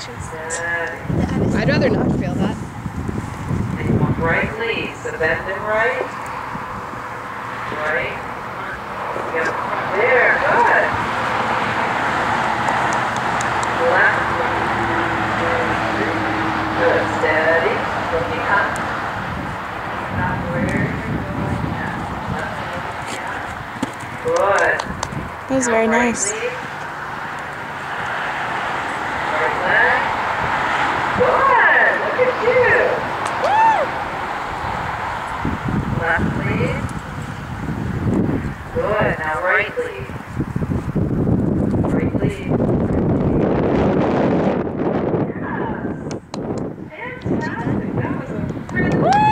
directions. I'd rather not feel that. And you want right lead, so bend and right. Right. Yep. There, good. Left. Good, steady. Looking up. Not where you're going now. Good. That was very nice. Lead. Right leg. Good. Look at you. Left lead. Good. Now right lead. Right lead. Yes. Fantastic. That was a really